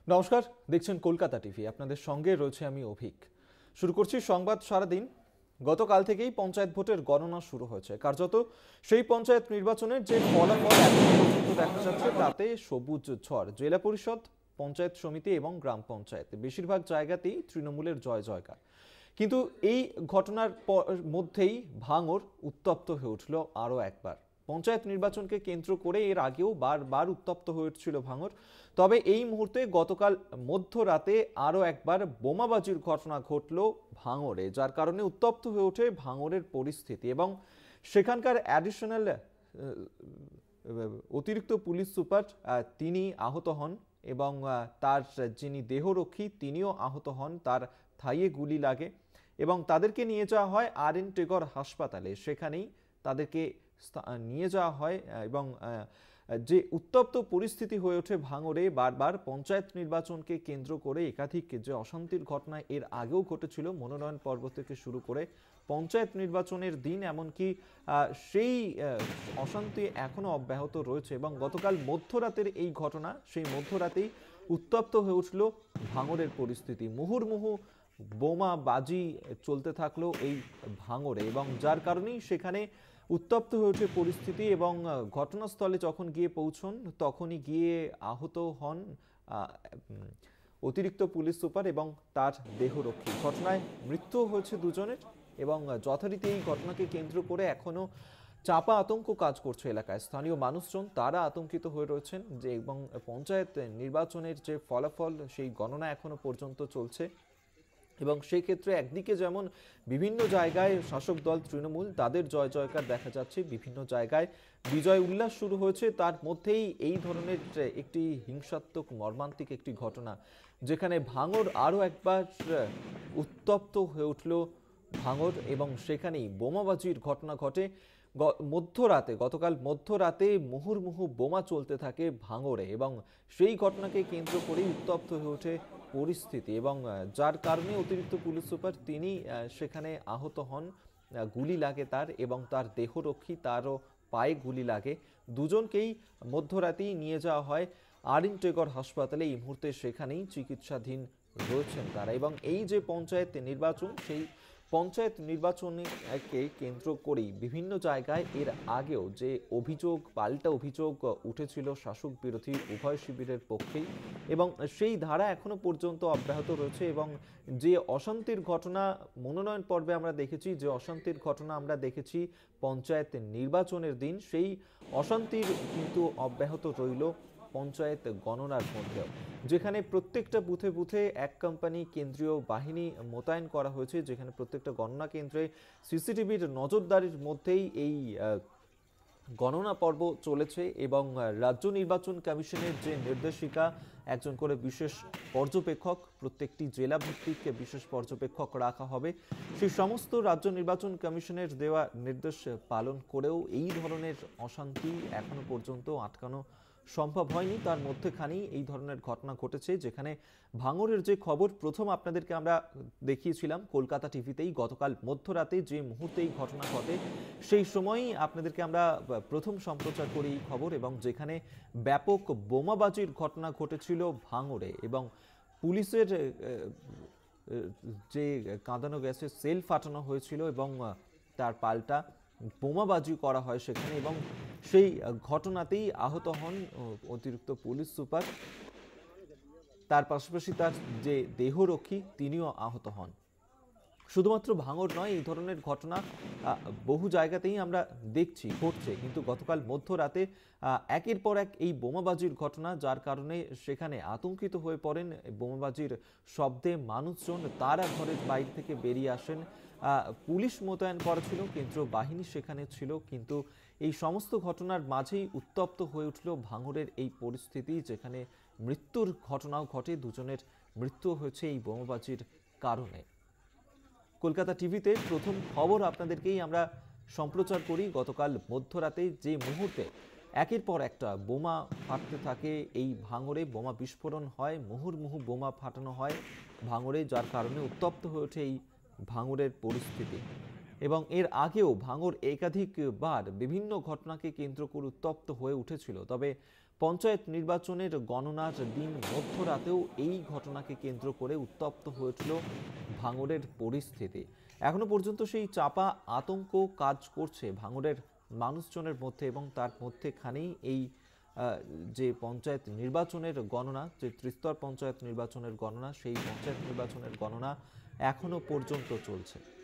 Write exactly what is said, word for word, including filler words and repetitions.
নমস্কার, দেখছেন কলকাতা টিভি। আপনাদের সঙ্গে রয়েছে আমি অভিক। শুরু করছি সংবাদ সারাদিন। গতকাল থেকেই পঞ্চায়েত ভোটের গণনা শুরু হয়েছে। কার্যত সেই পঞ্চায়েত নির্বাচনের যে ফলাফল এখন পর্যন্ত দেখা যাচ্ছে তাতে সবুজ ঝড়। জেলা পরিষদ, পঞ্চায়েত সমিতি এবং গ্রাম পঞ্চায়েত বেশিরভাগ জায়গাতেই তৃণমূলের জয় জয়কার। কিন্তু এই ঘটনার মধ্যেই ভাঙর উত্তপ্ত হয়ে উঠল আরও একবার। পঞ্চায়েত নির্বাচনকে কেন্দ্র করে এর আগেও বারবার উত্তপ্ত হয়ে উঠছিল ভাঙর। তবে এই মুহূর্তে গতকাল মধ্যরাতে আরও একবার বোমাবাজির ঘটনা ঘটল ভাঙরে, যার কারণে উত্তপ্ত হয়ে ওঠে ভাঙরের পরিস্থিতি এবং সেখানকার অ্যাডিশনাল অতিরিক্ত পুলিশ সুপার তিনি আহত হন এবং তার যিনি দেহরক্ষী তিনিও আহত হন। তার থাইয়ে গুলি লাগে এবং তাদেরকে নিয়ে যাওয়া হয় আর এন টেগর হাসপাতালে। সেখানেই তাদেরকে নিয়ে যাওয়া হয় এবং যে উত্তপ্ত পরিস্থিতি হয়ে ওঠে ভাঙরে, বারবার পঞ্চায়েত নির্বাচনকে কেন্দ্র করে একাধিক যে অশান্তির ঘটনা এর আগেও ঘটেছিল মনোনয়ন পর্ব থেকে শুরু করে পঞ্চায়েত নির্বাচনের দিন, এমনকি সেই অশান্তি এখনো অব্যাহত রয়েছে। এবং গতকাল মধ্যরাতের এই ঘটনা, সেই মধ্যরাতেই উত্তপ্ত হয়ে উঠল ভাঙরের পরিস্থিতি। মুহুর্মুহু বোমা বাজি চলতে থাকলো এই ভাঙরে এবং যার কারণেই সেখানে উত্তপ্ত হয়ে ওঠে পরিস্থিতি এবং ঘটনাস্থলে যখন গিয়ে পৌঁছন তখনই গিয়ে আহত হন অতিরিক্ত পুলিশ সুপার এবং তার দেহরক্ষী। ঘটনায় মৃত্যু হয়েছে দুজনের এবং যথারীতি এই ঘটনাকে কেন্দ্র করে এখনো চাপা আতঙ্ক কাজ করছে এলাকায়। স্থানীয় মানুষজন তারা আতঙ্কিত হয়ে রয়েছেন যে এবং পঞ্চায়েত নির্বাচনের যে ফলাফল সেই গণনা এখনো পর্যন্ত চলছে এবং সেই ক্ষেত্রে একদিকে যেমন বিভিন্ন জায়গায় শাসক দল তৃণমূল তাদের জয় জয়কার দেখা যাচ্ছে, বিভিন্ন জায়গায় বিজয় উল্লাস শুরু হয়েছে, তার মধ্যেই এই ধরনের একটি হিংসাত্মক মর্মান্তিক একটি ঘটনা যেখানে ভাঙর আরও একবার উত্তপ্ত হয়ে উঠল ভাঙর এবং সেখানেই বোমাবাজির ঘটনা ঘটে মধ্যরাতে। গতকাল মধ্যরাতে মুহুর্মুহু বোমা চলতে থাকে ভাঙরে এবং সেই ঘটনাকে কেন্দ্র করেই উত্তপ্ত হয়ে ওঠে পরিস্থিতি এবং যার কারণে অতিরিক্ত পুলিশ সুপার তিনি সেখানে আহত হন, গুলি লাগে তার এবং তার দেহরক্ষী তারও পায়ে গুলি লাগে। দুজনকেই মধ্যরাতেই নিয়ে যাওয়া হয় আর এন টেগর হাসপাতালে। এই মুহূর্তে সেখানেই চিকিৎসাধীন রয়েছেন তারা এবং এই যে পঞ্চায়েত নির্বাচন, সেই পঞ্চায়েত নির্বাচনকে কেন্দ্র করেই বিভিন্ন জায়গায় এর আগেও যে অভিযোগ, পাল্টা অভিযোগ উঠেছিল শাসক বিরোধী উভয় শিবিরের পক্ষেই এবং সেই ধারা এখনো পর্যন্ত অব্যাহত রয়েছে এবং যে অশান্তির ঘটনা মনোনয়ন পর্বে আমরা দেখেছি, যে অশান্তির ঘটনা আমরা দেখেছি পঞ্চায়েত নির্বাচনের দিন, সেই অশান্তির কিন্তু অব্যাহত রইল পঞ্চায়েত গণনার মধ্যেও, যেখানে প্রত্যেকটা বুথে বুথে এক কোম্পানি কেন্দ্রীয় বাহিনী মোতায়েন করা হয়েছে, যেখানে প্রত্যেকটা গণনা কেন্দ্রে সিসিটিভির নজরদারির মধ্যেই এই গণনা পর্ব চলেছে এবং রাজ্য নির্বাচন কমিশনের যে নির্দেশিকা, একজন করে বিশেষ পর্যবেক্ষক প্রত্যেকটি জেলা ভিত্তিক বিশেষ পর্যবেক্ষক রাখা হবে, সেই সমস্ত রাজ্য নির্বাচন কমিশনের দেওয়া নির্দেশ পালন করেও এই ধরনের অশান্তি এখনো পর্যন্ত আটকানো সম্ভব হয়নি। তার মধ্যেখানেই এই ধরনের ঘটনা ঘটেছে, যেখানে ভাঙরের যে খবর প্রথম আপনাদেরকে আমরা দেখিয়েছিলাম কলকাতা টিভিতেই গতকাল মধ্যরাতে যে মুহূর্তেই ঘটনা ঘটে সেই সময়ই আপনাদেরকে আমরা প্রথম সম্প্রচার করি এই খবর এবং যেখানে ব্যাপক বোমাবাজির ঘটনা ঘটেছিল ভাঙরে এবং পুলিশের যে কাঁদানো গ্যাসের সেল ফাটানো হয়েছিল এবং তার পাল্টা বোমাবাজি করা হয় সেখানে এবং সেই ঘটনাতেই আহত হন অতিরিক্ত পুলিশ সুপার। তার পাশাপাশি তার যে দেহরক্ষী তিনিও আহত হন। শুধুমাত্র ভাঙর নয়, এই ধরনের ঘটনা বহু জায়গাতেই আমরা দেখছি ঘটছে, কিন্তু গতকাল মধ্যরাতে একের পর এক এই বোমাবাজির ঘটনা, যার কারণে সেখানে আতঙ্কিত হয়ে পড়েন। বোমাবাজির শব্দে মানুষজন তারা ঘরের বাইরে থেকে বেরিয়ে আসেন। পুলিশ মোতায়েন করা ছিল, কেন্দ্রীয় বাহিনী সেখানে ছিল, কিন্তু এই সমস্ত ঘটনার মাঝেই উত্তপ্ত হয়ে উঠল ভাঙরের এই পরিস্থিতি, যেখানে মৃত্যুর ঘটনাও ঘটে। দুজনের মৃত্যু হয়েছে এই বোমাবাজির কারণে। কলকাতা টিভিতে প্রথম খবর আপনাদেরকেই আমরা সম্প্রচার করি। গতকাল মধ্যরাতে যে মুহূর্তে একের পর একটা বোমা ফাটতে থাকে এই ভাঙরে, বোমা বিস্ফোরণ হয়, মুহুর্মুহু বোমা ফাটানো হয় ভাঙরে, যার কারণে উত্তপ্ত হয়ে ওঠে এই ভাঙরের পরিস্থিতি এবং এর আগেও ভাঙর একাধিকবার বিভিন্ন ঘটনাকে কেন্দ্র করে উত্তপ্ত হয়ে উঠেছিল। তবে পঞ্চায়েত নির্বাচনের গণনার দিন মধ্যরাতেও এই ঘটনাকে কেন্দ্র করে উত্তপ্ত হয়েছিল ভাঙড়ের পরিস্থিতি। এখনো পর্যন্ত সেই চাপা আতঙ্ক কাজ করছে ভাঙড়ের মানুষজনের মধ্যে, এবং তার মধ্যেখানেই এই যে পঞ্চায়েত নির্বাচনের গণনা, যে ত্রিস্তর পঞ্চায়েত নির্বাচনের গণনা, সেই পঞ্চায়েত নির্বাচনের গণনা এখনো পর্যন্ত চলছে।